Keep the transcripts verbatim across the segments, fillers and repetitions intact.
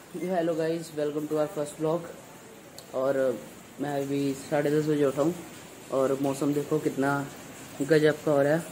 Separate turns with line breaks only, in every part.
Hello guys, welcome to our first blog. और मैं अभी साढ़े दस बजे उठा हूँ और मौसम देखो कितना गजब का हो रहा है।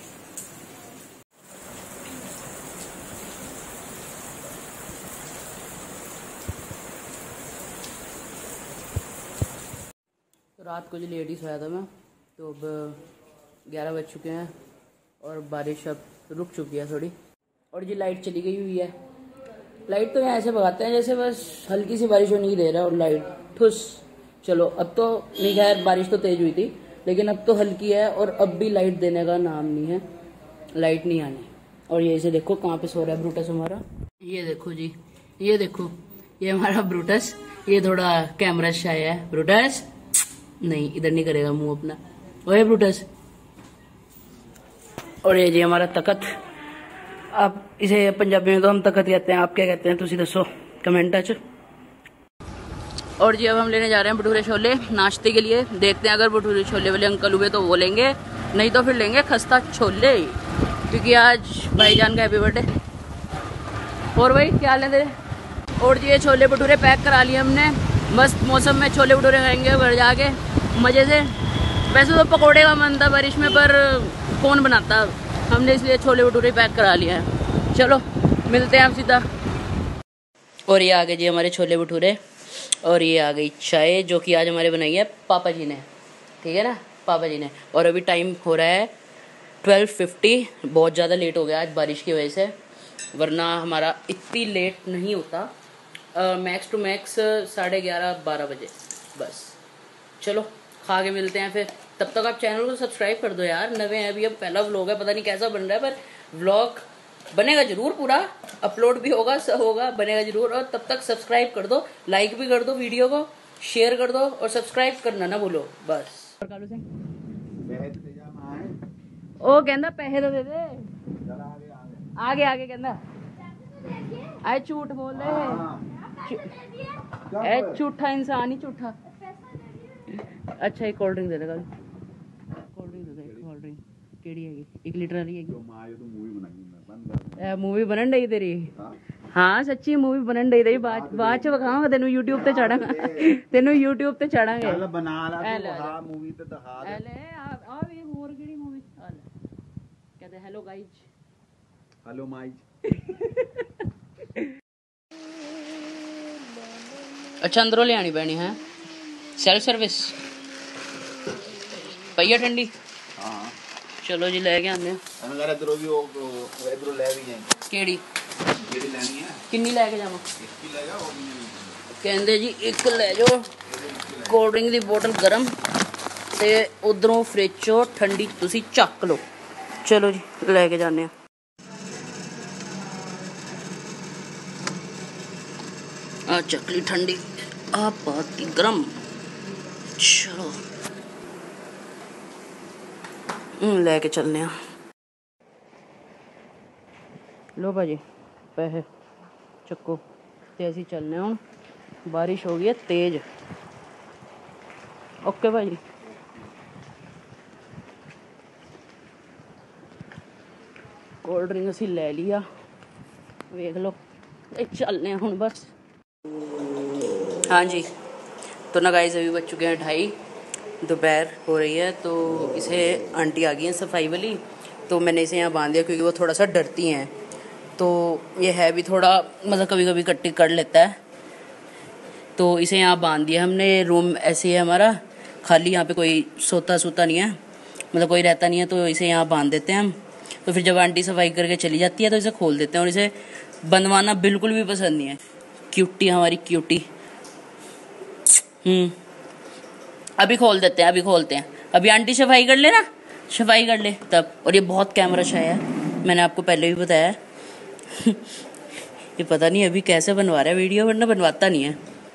तो रात को जो लेट ही सोया था मैं, तो अब ग्यारह बज चुके हैं और बारिश अब रुक चुकी है थोड़ी। और ये लाइट चली गई हुई है। लाइट तो यहाँ ऐसे भगाते हैं जैसे बस हल्की सी बारिश होने की दे रहा है और लाइट ठुस। चलो अब तो नहीं, खैर बारिश तो तेज हुई थी लेकिन अब तो हल्की है और अब भी लाइट देने का नाम नहीं है, लाइट नहीं आनी। और ये इसे देखो कहाँ पे सो रहा है ब्रूटस हमारा। ये देखो जी, ये देखो, ये हमारा ब्रूटस। ये थोड़ा कैमरा शाय है। ब्रूटस नहीं, इधर नहीं करेगा मुंह अपना। ओए ब्रूटस। और ये जी हमारा तकत। आप इसे पंजाबी में तो हम तकत कहते हैं, आप क्या कहते हैं तुसी दसो कमेंट च। और जी अब हम लेने जा रहे हैं भटूरे छोले नाश्ते के लिए। देखते हैं अगर भटूरे छोले वाले अंकल हुए तो वो लेंगे, नहीं तो फिर लेंगे खस्ता छोले, क्योंकि आज भाईजान का हैप्पी बर्थडे। और भाई क्या लें तेरे? और जी ये छोले भटूरे पैक करा लिए हमने। मस्त मौसम में छोले भटूरे खाएंगे घर जाके मज़े से। वैसे तो पकौड़े का मन था बारिश में, पर कौन बनाता, हमने इसलिए छोले भटूरे पैक करा लिया है। चलो मिलते हैं आप सीधा। और ये आ गए जी हमारे छोले भटूरे, और ये आ गई चाय जो कि आज हमारे बनाई है पापा जी ने, ठीक है ना, पापा जी ने। और अभी टाइम हो रहा है ट्वेल्व फिफ्टी। बहुत ज़्यादा लेट हो गया आज बारिश की वजह से, वरना हमारा इतनी लेट नहीं होता। मैक्स टू मैक्स साढ़े ग्यारह बारह बजे बस। चलो खा के मिलते हैं फिर। तब तक आप चैनल को सब्सक्राइब कर दो यार, नवे हैं अभी, अब पहला व्लॉग है, पता नहीं कैसा बन रहा है, पर व्लॉग बनेगा जरूर, पूरा अपलोड भी होगा, सब होगा, बनेगा जरूर। और तब तक सब्सक्राइब कर दो, लाइक भी कर दो वीडियो को, शेयर कर दो और सब्सक्राइब करना ना भूलो बस। ओ कहना पैसे तो दे दे, आगे आगे कहना आए झूठ बोल रहे, झूठा इंसान ही झूठा। अच्छा एक कोल्ड ड्रिंक दे देगा, कोल्ड ड्रिंक दे दे, कोल्ड ड्रिंक केड़ी हैगी, एक लीटर वाली हैगी। मूवी बनन डई तेरी? हाँ सच्ची मूवी बनन डई तेरी। बाद बाद च विखावांगा तेनू यूट्यूब ते चाड़ांगा, तेनू यूट्यूब ते चाड़ांगे। चल बना ला तू, हां मूवी ते दिखा दे। ले आ आ वे और केड़ी मूवी आ ले कहते हेलो गाइस, हेलो माइज। अच्छा अंदरों ले आनी पैनी है, सेल्फ सर्विस पईया ठंडी। हां चलो जी लेके आने। अगर इधरों भी ओ इधरों ले भी जाए केड़ी जेडी लेनी है, किन्नी लेके जावां? एक ही ले जा, और नहीं कहंदे जी एक ले जाओ। कोल्ड ड्रिंक दी बोतल गरम ते उधरों फ्रिज चो ठंडी तुसी चक लो। चलो जी लेके जाने आ। आ चकली ठंडी, आ पाती गरम। चलो लेके चलने आ। लो भाजी पैसे चक्को ते असी चलने हूँ। बारिश हो गई है तेज। ओके भाजी। कोल्ड ड्रिंक असी ले लिया, वेख लो चलने हूँ बस। हाँ जी तो ना गाइस अभी बज चुके हैं ढाई, दोपहर हो रही है। तो इसे आंटी आ गई हैं सफाई वाली, तो मैंने इसे यहाँ बांध दिया क्योंकि वो थोड़ा सा डरती हैं। तो ये है भी थोड़ा, मतलब कभी कभी कट्टी कर लेता है, तो इसे यहाँ बांध दिया हमने। रूम ऐसे है हमारा खाली, यहाँ पे कोई सोता सोता नहीं है, मतलब कोई रहता नहीं है, तो इसे यहाँ बांध देते हैं हम। तो फिर जब आंटी सफाई करके चली जाती है तो इसे खोल देते हैं, और इसे बंधवाना बिल्कुल भी पसंद नहीं है। क्यूटी हमारी क्यूटी। हम्म अभी खोल देते हैं, अभी खोलते हैं, अभी आंटी सफाई कर ले ना, सफाई कर ले तब। और ये बहुत कैमरा शाय है, मैंने आपको पहले भी बताया। ये पता नहीं अभी कैसे बनवा रहा है वीडियो, वरना बनवाता नहीं है।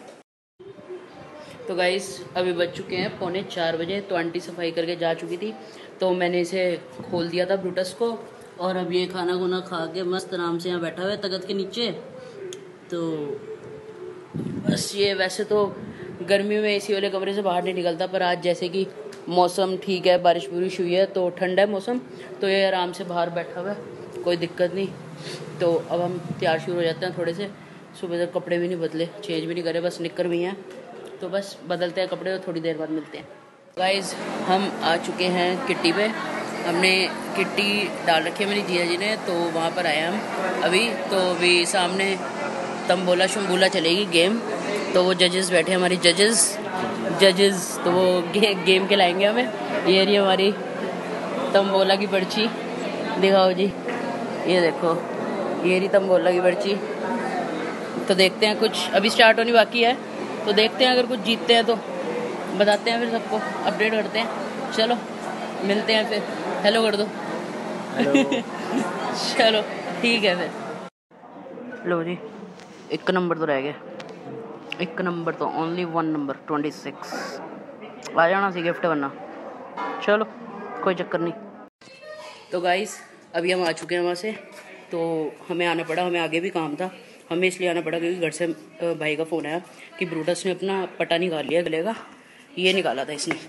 तो गाइस अभी बज चुके हैं पौने चार बजे। तो आंटी सफाई करके जा चुकी थी, तो मैंने इसे खोल दिया था ब्रूटस को। और अब ये खाना खुना खा के मस्त आराम से यहाँ बैठा हुआ है तख्त के नीचे। तो बस ये वैसे तो गर्मियों में एसी वाले कमरे से बाहर नहीं निकलता, पर आज जैसे कि मौसम ठीक है, बारिश बुरिश हुई है तो ठंडा है मौसम, तो ये आराम से बाहर बैठा हुआ है, कोई दिक्कत नहीं। तो अब हम तैयार शुरू हो जाते हैं थोड़े से, सुबह तक कपड़े भी नहीं बदले, चेंज भी नहीं करे, बस निकर भी हैं, तो बस बदलते हैं कपड़े और थोड़ी देर बाद मिलते हैं। गाइस हम आ चुके हैं किट्टी पे, हमने किट्टी डाल रखी है मेरी जीजा जी ने, तो वहाँ पर आए हम अभी। तो अभी सामने तंबोला शंबोला चलेगी गेम, तो वो जजेस बैठे हैं, हमारी जजेस जजेस तो वो गे, गेम खिलाएंगे हमें। ये रही हमारी तंबोला की पर्ची, दिखाओ जी, ये देखो, ये रही तंबोला की पर्ची। तो देखते हैं, कुछ अभी स्टार्ट होनी बाकी है, तो देखते हैं, अगर कुछ जीतते हैं तो बताते हैं, फिर सबको अपडेट करते हैं। चलो मिलते हैं फिर, हेलो कर दो। हेलो। चलो ठीक है फिर। लो जी, एक नंबर तो रह गया, एक नंबर तो only one number twenty six आ जाना सी गिफ्ट करना। चलो कोई चक्कर नहीं। तो गाइस अभी हम आ चुके हैं वहाँ से, तो हमें आना पड़ा, हमें आगे भी काम था, हमें इसलिए आना पड़ा क्योंकि घर से भाई का फ़ोन आया कि ब्रूटस ने अपना पटा निकाल लिया गले का। ये निकाला था इसने,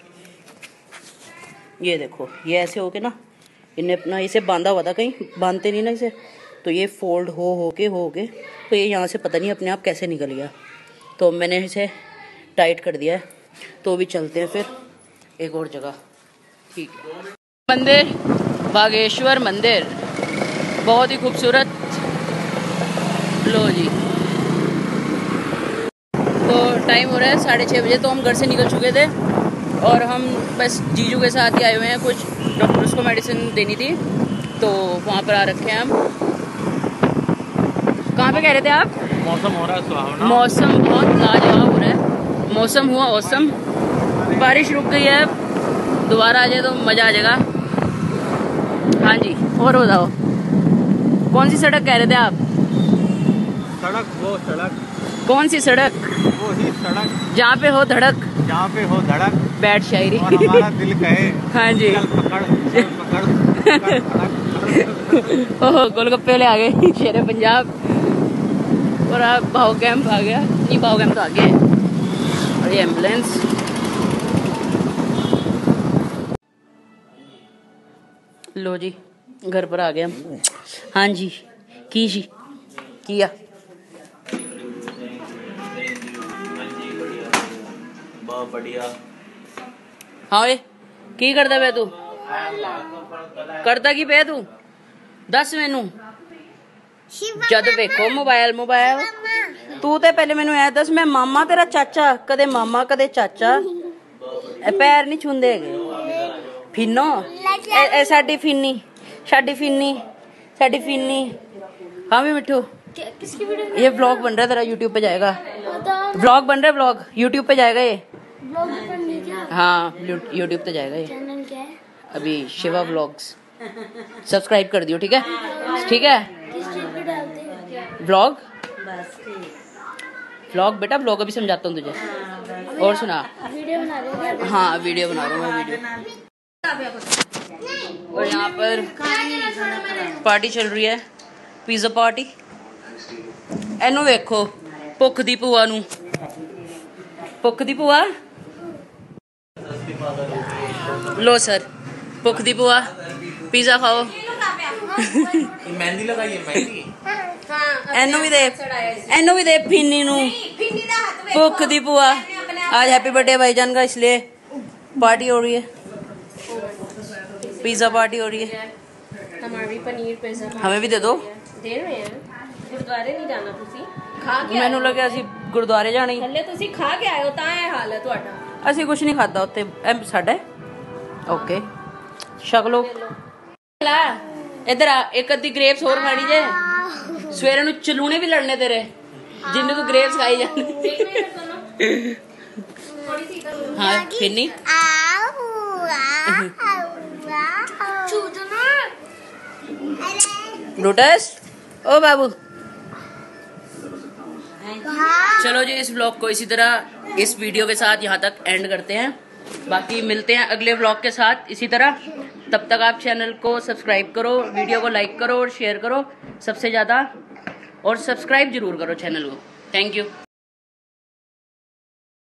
ये देखो, ये ऐसे हो के ना, इन्हें अपना इसे बांधा हुआ था, कहीं बांधते नहीं ना इसे, तो ये फोल्ड हो हो के हो के तो ये यहाँ से पता नहीं अपने आप कैसे निकल गया, तो मैंने इसे टाइट कर दिया है। तो अभी चलते हैं फिर एक और जगह, ठीक है। मंदिर बागेश्वर मंदिर, बहुत ही खूबसूरत। लो जी, तो टाइम हो रहा है साढ़े छः बजे, तो हम घर से निकल चुके थे और हम बस जीजू के साथ ही आए हुए हैं, कुछ डॉक्टर्स को मेडिसिन देनी थी, तो वहाँ पर आ रखे हैं हम। कहाँ पे कह रहे थे आप?
मौसम हो रहा है सुहावना,
मौसम बहुत लाजवाब हो रहा है, मौसम हुआ औसम। बारिश रुक गई है, दोबारा आ जाए तो मज़ा आ जाएगा। हाँ जी, और बताओ कौन सी सड़क कह रहे थे आप?
सड़क, वो सड़क,
कौन सी सड़क?
वो ही सड़क
जहाँ पे हो धड़क,
जहाँ पे हो धड़क,
बैठ शायरी।
और हमारा दिल कहे
हाँ जी,
चल पकड़, चल पकड़, पकड़।
ओह गोलगप्पे ले आ गए शेरे पंजाब, और आप भाव कैंप आ गया, नहीं भाव कैंप तो आ गया, और ये एम्बुलेंस। लो जी, घर पर आ गए हम। हाँ जी, की जी किया।
बहुत बढ़िया।
हाँ वे की करता पे तू, करता की पे तू दस मैनू जद वेखो मोबाइल मोबाइल तू ते पहले मैनू ऐ दस, मैं मामा तेरा चाचा, कदे मामा कदे चाचा, पैर नहीं छूंदे फिनो, ए साडी फिन्नी, साडी फिन्नी, साडी फिन्नी। हाँ भी मिठू, ये व्लॉग बन रहा है तेरा, यूट्यूब पे जाएगा, व्लॉग बन रहा है, व्लॉग यूट्यूब पे जाएगा ये। हाँ यूट्यूब पे जाएगा ये।
चैनल क्या है?
अभी शिवा व्लॉग्स, सब्सक्राइब कर दियो, ठीक है, ठीक है।
किस चीज पे डालते हैं?
व्लॉग, व्लॉग बेटा, व्लॉग अभी समझाता हूँ तुझे, और सुना।
वीडियो बना रहे हैं?
हाँ वीडियो बना रहा हूँ मैं, वीडियो। और यहाँ पर पार्टी चल रही है, पिज़्ज़ा पार्टी। एनू देखो, भुख दी भूआ नू, भुख दी भूआ, लो सर, भुख दी भूआ, पिज़्ज़ा खाओ।
मेहंदी लगाइए, मेहंदी।
एनू भी दे, एनू भी दे फिन्नी नू, भुख दी भूआ। आज हैप्पी बर्थडे भाईजान का, इसलिए पार्टी हो रही है, पिज़्ज़ा पार्टी हो रही है।
हमारी पनीर पिज़्ज़ा
हमें भी दे दो।
दे रहे हैं। गुरुद्वारे नहीं जाना ਤੁਸੀਂ ਖਾ ਕੇ
ਮੈਨੂੰ ਲੱਗਿਆ ਅਸੀਂ ਗੁਰਦੁਆਰੇ ਜਾਣਾ ਹੀ,
ਥੱਲੇ ਤੁਸੀਂ ਖਾ ਕੇ ਆਏ ਹੋ ਤਾਂ ਇਹ ਹਾਲ ਹੈ ਤੁਹਾਡਾ।
ਅਸੀਂ ਕੁਝ ਨਹੀਂ ਖਾਦਾ ਉੱਥੇ, ਇਹ ਸਾਡਾ ਓਕੇ ਛਕ ਲੋ। ਲੈ ਇਧਰ ਆ, ਇੱਕ ਅੱਧੀ ਗ੍ਰੇਪਸ ਹੋਰ ਖਾਣੀ ਜੇ, ਸਵੇਰੇ ਨੂੰ ਚਲੂਣੇ ਵੀ ਲੜਨੇ ਤੇਰੇ ਜਿੰਨੇ ਤੂੰ ਗ੍ਰੇਪਸ ਖਾਈ ਜਾਂਦੇ। ਹਾਂ ਫਿੰਨੀ ब्रूटस, ओ बाबू। चलो जी, इस ब्लॉग को इसी तरह इस वीडियो के साथ यहाँ तक एंड करते हैं, बाकी मिलते हैं अगले ब्लॉग के साथ इसी तरह। तब तक आप चैनल को सब्सक्राइब करो, वीडियो को लाइक करो और शेयर करो सबसे ज़्यादा, और सब्सक्राइब जरूर करो चैनल को। Thank you.